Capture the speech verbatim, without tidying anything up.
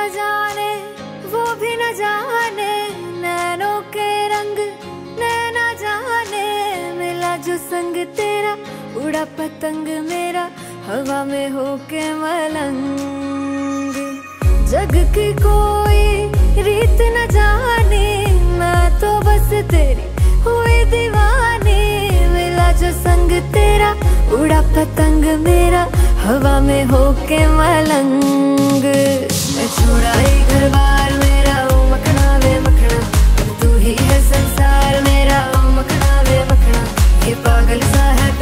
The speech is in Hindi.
न जाने वो भी न जाने, नैनों के रंग नैना जाने, मिला जो संग तेरा उड़ा पतंग मेरा हवा में होके मलंग। जग की कोई रीत न जाने, मैं तो बस तेरी हुई दीवानी, मिला जो संग तेरा उड़ा पतंग मेरा हवा में होके मलंग। मैं छोड़ा ही घर बार मेरा ओ मखना वे मखना, अब तू ही है संसार मेरा ओ मखना वे मखना। ये पागल सा है